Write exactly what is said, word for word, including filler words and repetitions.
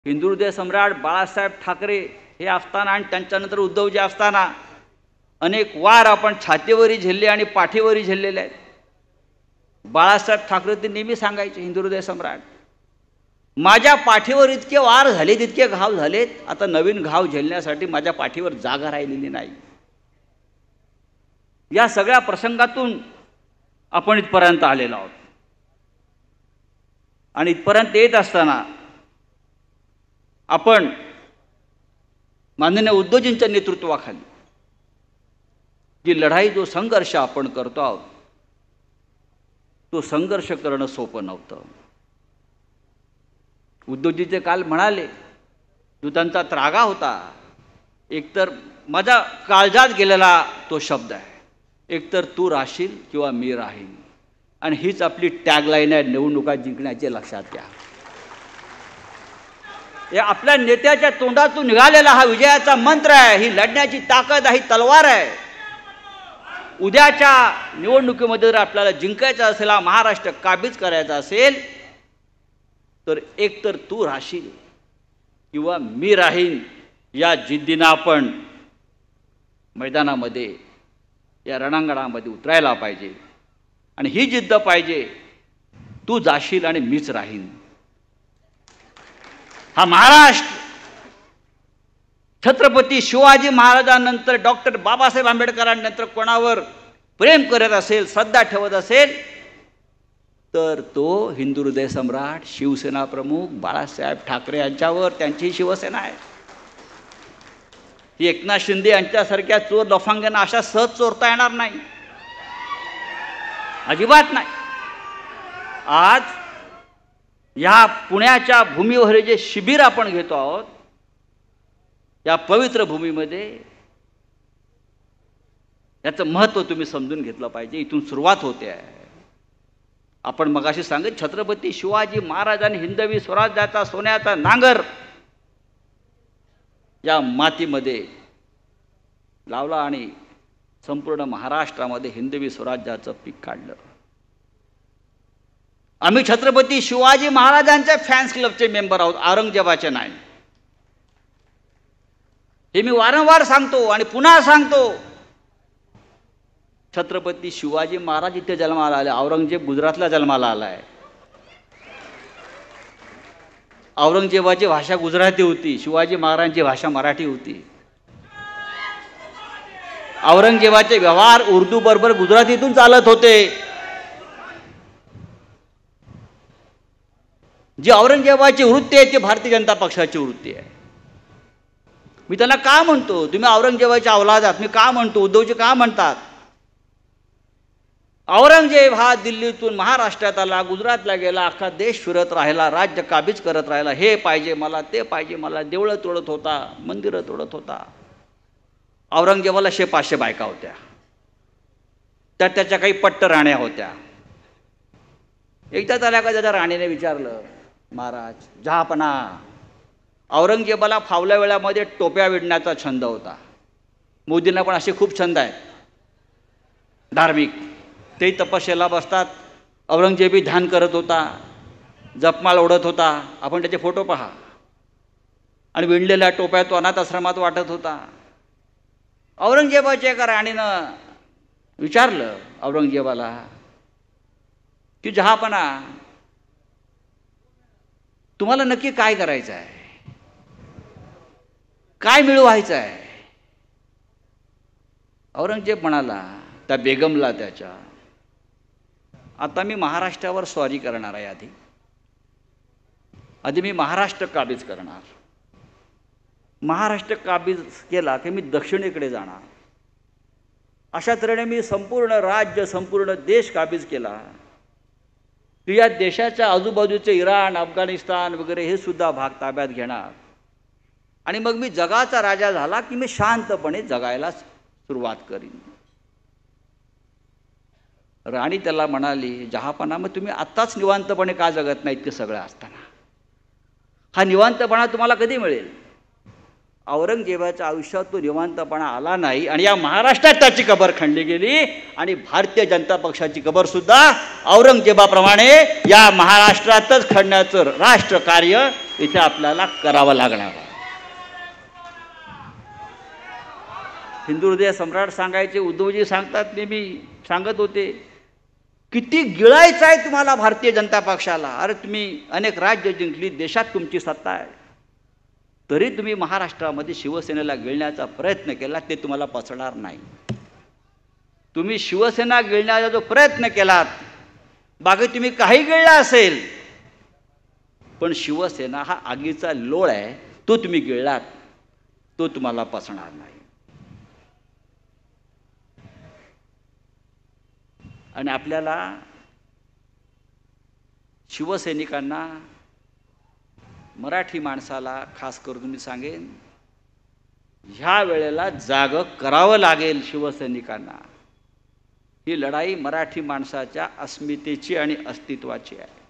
हिंदुहृदय सम्राट बाळासाहेब ठाकरे हे असताना आणि त्यांच्यानंतर उद्धवजी असताना अनेक वार आपण छातीवरी झेलले आणि पाठीवरी झेललेले आहेत. बाळासाहेब ठाकरे ते नेहमी सांगायचे, हिंदुहृदय सम्राट, माझ्या पाठीवर इतके वार झाले, इतके घाव झालेत, आता नवीन घाव झेलण्यासाठी माझ्या पाठीवर जागा राहिलेली नाही. या सगळ्या प्रसंगातून आपण इथपर्यंत आलेलो आहोत. आणि इथपर्यंत येत असताना आपण माननीय उद्धवजींच्या नेतृत्वाखाली जी लढाई, जो संघर्ष आपण करतो आहोत, तो संघर्ष करणं सोपं नव्हतं. उद्धवजी ते काल म्हणाले, जो त्यांचा त्रागा होता, एकतर माझ्या काळजात गेलेला तो शब्द आहे, एकतर तू राहशील किंवा मी राहीन. आणि हीच आपली टॅगलाईन आहे निवडणुका जिंकण्याचे, लक्षात घ्या. या आपल्या नेत्याच्या तोंडातून निघालेला हा विजयाचा मंत्र आहे, ही लढण्याची ताकद आहे, ही तलवार आहे. उद्याच्या निवडणुकीमध्ये जर आपल्याला जिंकायचं असेल, हा महाराष्ट्र काबीज करायचा असेल, तर एकतर तू राहशील किंवा मी राहीन, या जिद्दीनं आपण मैदानामध्ये, या रणांगणामध्ये उतरायला पाहिजे. आणि ही जिद्द पाहिजे, तू जाशील आणि मीच राहीन. हा महाराष्ट्र छत्रपती शिवाजी महाराजांनंतर, डॉक्टर बाबासाहेब आंबेडकरांनंतर कोणावर प्रेम करत असेल, श्रद्धा ठेवत असेल, तर तो हिंदुहृदय सम्राट, शिवसेना प्रमुख बाळासाहेब ठाकरे यांच्यावर, त्यांची शिवसेना आहे. ही एकनाथ शिंदे यांच्यासारख्या चोर लफंग्यांना अशा सहज चोरता येणार नाही, अजिबात नाही. आज या पुण्याच्या भूमीवर जे शिबिर आपण घेतो आहोत, या पवित्र भूमीमध्ये, याचं महत्त्व तुम्ही समजून घेतलं पाहिजे. इथून सुरुवात होते आहे. आपण मगाशी सांगितलं, छत्रपती शिवाजी महाराजांनी हिंदवी स्वराज्याचा सोन्याचा नांगर या मातीमध्ये लावला आणि संपूर्ण महाराष्ट्रामध्ये हिंदवी स्वराज्याचं पीक काढलं. आम्ही छत्रपती शिवाजी महाराजांच्या फॅन्स क्लबचे मेंबर आहोत, औरंगजेबाचे नाही. हे मी वारंवार सांगतो आणि पुन्हा सांगतो. छत्रपती शिवाजी महाराज इथे जन्माला आले, औरंगजेब गुजरातला जन्माला आलाय. औरंगजेबाची भाषा गुजराती होती, शिवाजी महाराजांची भाषा मराठी होती. औरंगजेबाचे व्यवहार उर्दू बरोबर गुजरातीतून चालत होते. जी औरंगजेबाची वृत्ती आहे ती भारतीय जनता पक्षाची वृत्ती आहे. मी त्यांना का म्हणतो, तुम्ही औरंगजेबाच्या औलाद आहात, मी का म्हणतो, उद्धवजी का म्हणतात? औरंगजेब हा दिल्लीतून महाराष्ट्रात आला, गुजरातला गेला, अख्खा देश फिरत राहिला, राज्य काबीज करत राहिला. हे पाहिजे मला, ते पाहिजे मला, देवळं तोडत होता, मंदिरं तोडत होता. औरंगजेबाला शे पाचशे बायका होत्या, त्यात त्याच्या काही पट्ट राण्या होत्या. एकदा त्याला का त्याच्या राणीने विचारलं, महाराज जहापना, औरंगजेबाला फावल्या वेळामध्ये टोप्या विणण्याचा छंद होता. मोदींना पण असे खूप छंद आहेत धार्मिक. तेही तपश्चर्येला बसतात. औरंगजेबी ध्यान करत होता, जपमाळ ओढत होता. आपण त्याचे फोटो पहा. आणि विणलेल्या टोप्या तो अनाथ आश्रमात वाटत होता. औरंगजेबाच्या एका राणीनं विचारलं औरंगजेबाला की जहापना, तुम्हाला नक्की काय करायचं आहे, काय मिळवायचं आहे? औरंगजेब म्हणाला त्या बेगमला त्याच्या, आता मी महाराष्ट्रावर स्वारी करणार आहे. आधी आधी मी महाराष्ट्र काबीज करणार. महाराष्ट्र काबीज केला की मी दक्षिणेकडे जाणार. अशा तऱ्हेने मी संपूर्ण राज्य, संपूर्ण देश काबीज केला की या देशाच्या आजूबाजूचे इराण, अफगाणिस्तान वगैरे हे सुद्धा भाग ताब्यात घेणार. आणि मग मी जगाचा राजा झाला की मी शांतपणे जगायला सुरुवात करीन. राणी त्याला म्हणाली, जहापना, मग तुम्ही आत्ताच निवांतपणे का जगत नाहीत ते सगळं असताना? हा निवांतपणा तुम्हाला कधी मिळेल? औरंगजेबाच्या आयुष्यात तो निवांतपणा आला नाही आणि या महाराष्ट्रात त्याची कबर खणली गेली आणि भारतीय जनता पक्षाची कबरसुद्धा औरंगजेबाप्रमाणे या महाराष्ट्रातच खणण्याचं राष्ट्रकार्य इथे आपल्याला करावं लागणार आहे. हिंदू हृदय सम्राट सांगायचे, उद्धवजी सांगतात, नेहमी सांगत होते, किती गिळायचं आहे तुम्हाला भारतीय जनता पक्षाला. अरे तुम्ही अनेक राज्य जिंकली, देशात तुमची सत्ता आहे, तरी तुम्ही महाराष्ट्रामध्ये शिवसेनेला गिळण्याचा प्रयत्न केला, ते तुम्हाला पचणार नाही. तुम्ही शिवसेना गिळण्याचा जो प्रयत्न केलात, बाकी तुम्ही काही गिळला असेल, पण शिवसेना हा आगीचा लोळ आहे, तो तुम्ही गिळलात, तो तुम्हाला पचणार नाही. आणि आपल्याला शिवसैनिकांना, मराठी माणसाला खास करून मी सांगेन, ह्या वेळेला जागं करावं लागेल शिवसैनिकांना. ही लढाई मराठी माणसाच्या अस्मितेची आणि अस्तित्वाची आहे.